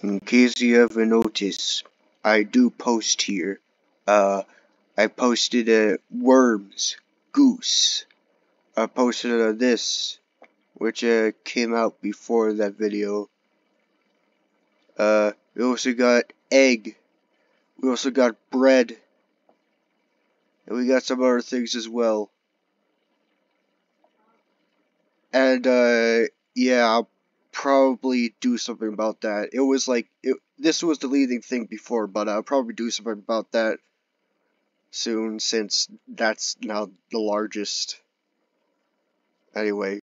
In case you haven't noticed, I do post here. I posted worms, goose. I posted this, which came out before that video. We also got egg. We also got bread. And we got some other things as well. And yeah, I'll probably do something about that. It was like this was the leading thing before, but I'll probably do something about that soon, since that's now the largest. Anyway.